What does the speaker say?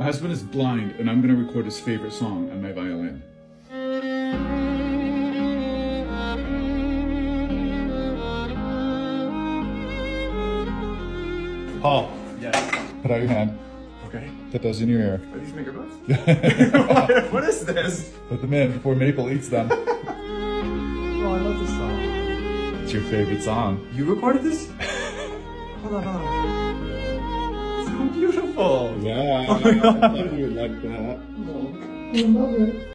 My husband is blind, and I'm going to record his favorite song on my violin. Paul. Yes. Put out your hand. Okay. Put those in your ear. Are these finger buds? What is this? Put them in before Maple eats them. Oh, I love this song. It's your favorite song. You recorded this? Hold on. So beautiful. Yeah. Oh my God. I thought you would like that. I love it.